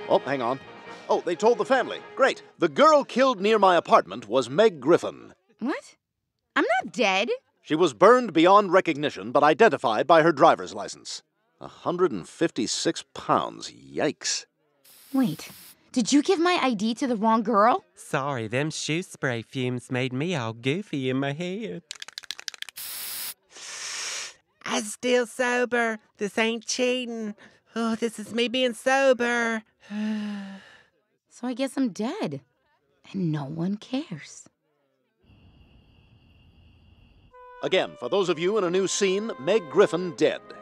Oh, hang on. Oh, they told the family. Great. The girl killed near my apartment was Meg Griffin. What? I'm not dead. She was burned beyond recognition, but identified by her driver's license. 156 pounds. Yikes. Wait, did you give my ID to the wrong girl? Sorry, them shoe spray fumes made me all goofy in my head. I'm still sober. This ain't cheating. Oh, this is me being sober. So I guess I'm dead. And no one cares. Again, for those of you in a new scene, Meg Griffin dead.